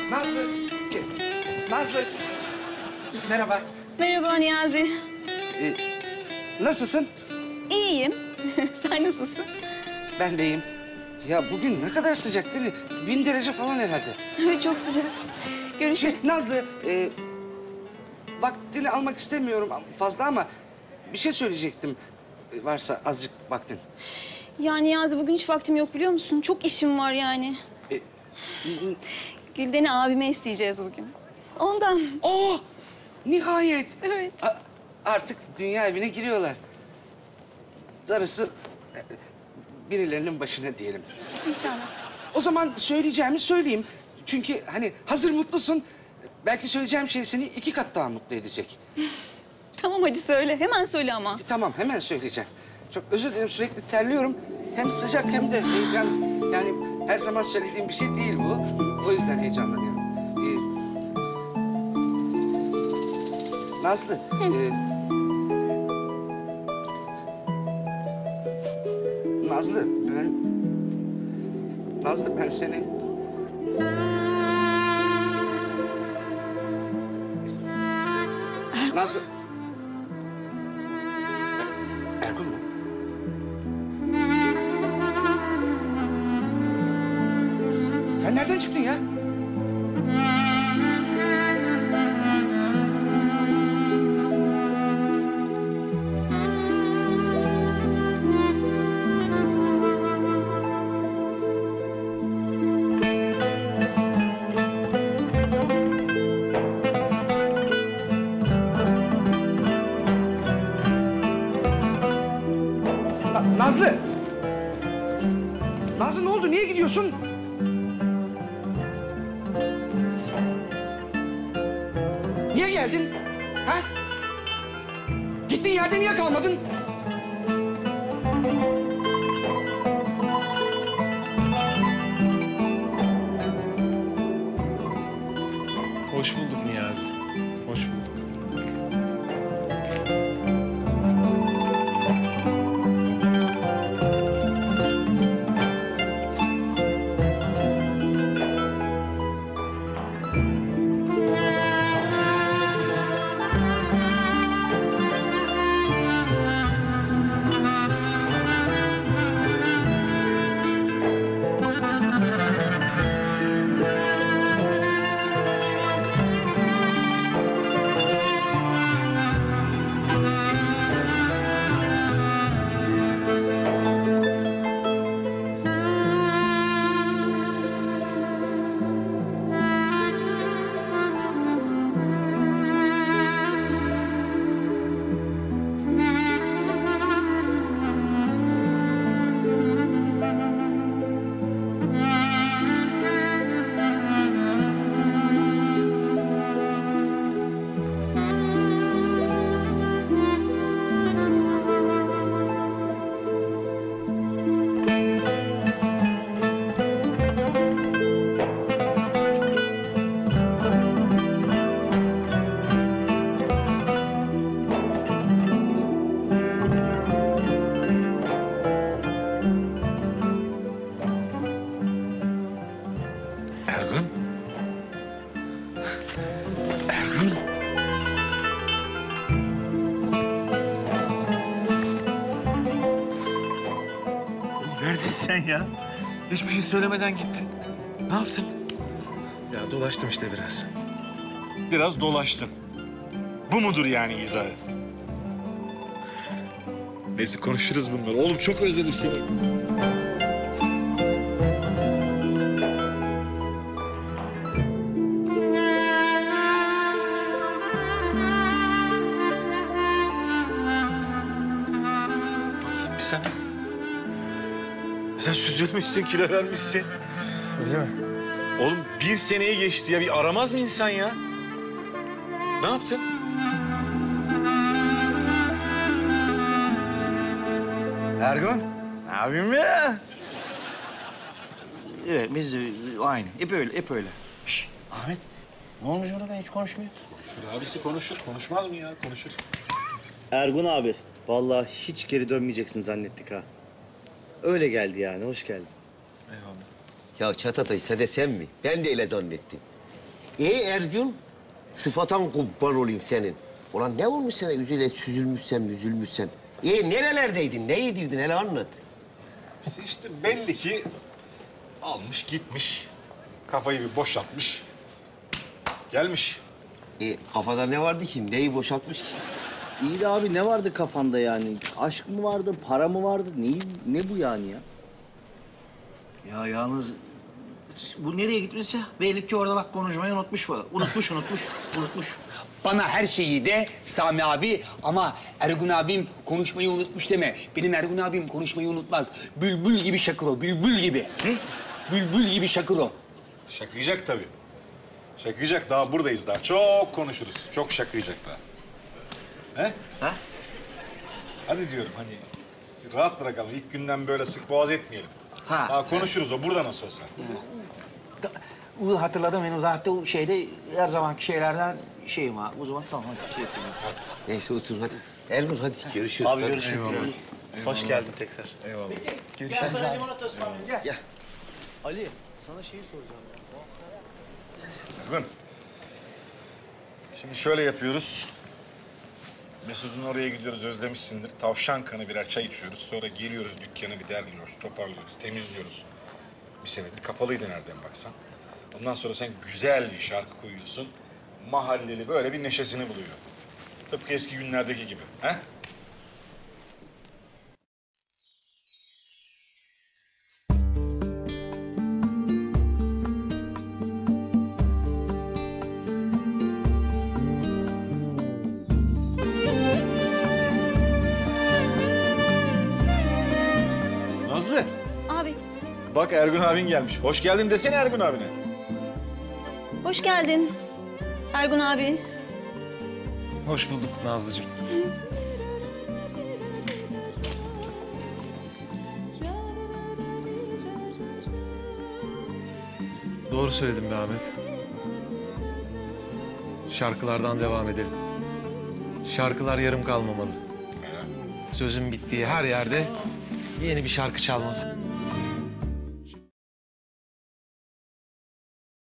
Nazlı. Nazlı. Merhaba. Merhaba Niyazi. Nasılsın? İyiyim. Sen nasılsın? Ben de iyiyim. Ya bugün ne kadar sıcak değil mi? 1000 derece falan herhalde. Evet, çok sıcak. Görüşürüz. Nazlı, vaktini almak istemiyorum fazla ama bir şey söyleyecektim. Varsa azıcık vaktin. Ya Niyazi, bugün hiç vaktim yok biliyor musun? Çok işim var yani. Gülden'i abime isteyeceğiz bugün. Ondan. Oh! Nihayet. Evet. Artık dünya evine giriyorlar. Darısı birilerinin başına diyelim. İnşallah. O zaman söyleyeceğimi söyleyeyim. Çünkü hani hazır mutlusun. Belki söyleyeceğim şey seni 2 kat daha mutlu edecek. Tamam, hadi söyle. Hemen söyle ama. Tamam, hemen söyleyeceğim. Çok özür dilerim, sürekli terliyorum. Hem sıcak hem de heyecan. Yani her zaman söylediğim bir şey değil bu. O yüzden heyecanlanıyorum. Nazlı. Nazlı ben seni... Nazlı... Ergun mu? Sen nereden çıktın ya? Nazlı! Nazlı ne oldu? Niye gidiyorsun? Niye geldin? Ha? Gittiğin yerde niye kalmadın? Hoş bulduk Niyazi. Hoş bulduk. Ergun? Ergun? Neredesin sen ya? Hiçbir şey söylemeden gittin. Ne yaptın? Ya dolaştım işte biraz. Biraz dolaştın. Bu mudur yani izahı? Neyse konuşuruz bunları. Oğlum çok özledim seni. Bakayım bir sen. Sen süzülmüşsün, kilo vermişsin. Öyle mi? Oğlum 1 seneyi geçti ya. Bir aramaz mı insan ya? Ne yaptın? Ergun, ne yapayım ya? Evet, biz aynı. Hep öyle. Şişt, Ahmet, ne olmuş ona, ben hiç konuşmuyor. Abisi konuşur, konuşmaz mı ya? Konuşur. Ergun abi, vallahi hiç geri dönmeyeceksin zannettik ha. Öyle geldi yani, hoş geldin. Eyvallah. Ya Çatatay sen mi? Ben de öyle zannettim. Ergün, sıfatan kurban olayım senin. Ulan ne olmuş sana üzüle süzülmüşsen. Nerelerdeydin, ne yediydin hele anlat. İşte belli ki almış gitmiş. Kafayı bir boşaltmış. Gelmiş. Kafada ne vardı ki, neyi boşaltmış ki? İyi de abi ne vardı kafanda yani? Aşk mı vardı, para mı vardı? Ne bu yani ya? Ya yalnız bu nereye gitmişse belli ki orada bak konuşmayı unutmuş bu. Unutmuş. Bana her şeyi de Sami abi ama Ergun abim konuşmayı unutmuş deme. Benim Ergun abim konuşmayı unutmaz. Bülbül gibi şakır o, bülbül gibi. Ne? Bülbül gibi şakır o. Şakıyacak tabii. Şakıyacak, daha buradayız daha. Çok konuşuruz. Çok şakıyacak daha. He? Ha? Hadi diyorum hani rahat bırakalım. İlk günden böyle sık boğaz etmeyelim. Ha. Daha konuşuruz, o burada nasıl olsa. Hatırladım benim zaten o şeyde her zamanki şeylerden şeyim ha. O zaman tamam hadi şey yapayım. Neyse otur hadi. Ergun hadi görüşürüz. Abi Hadi. görüşürüz. Hoş geldin tekrar. Eyvallah. Gel sana limonata ısmarlayayım gel. Gel. Ali sana şeyi soracağım ya. Ergun. Şimdi şöyle yapıyoruz. Mesut'un oraya gidiyoruz, özlemişsindir. Tavşan kanı birer çay içiyoruz. Sonra geliyoruz dükkanı bir derliyoruz, toparlıyoruz, temizliyoruz. Bir senedir kapalıydı nereden baksan. Ondan sonra sen güzel bir şarkı koyuyorsun. Mahalleli böyle bir neşesini buluyor. Tıpkı eski günlerdeki gibi. He? Nazlı, Abi bak Ergun abin gelmiş. Hoş geldin desene Ergun abine. hoş geldin. Ergun abi. Hoş bulduk Nazlıcığım. Doğru söyledin be Ahmet. Şarkılardan devam edelim. Şarkılar yarım kalmamalı. Sözün bittiği her yerde yeni bir şarkı çalmalı.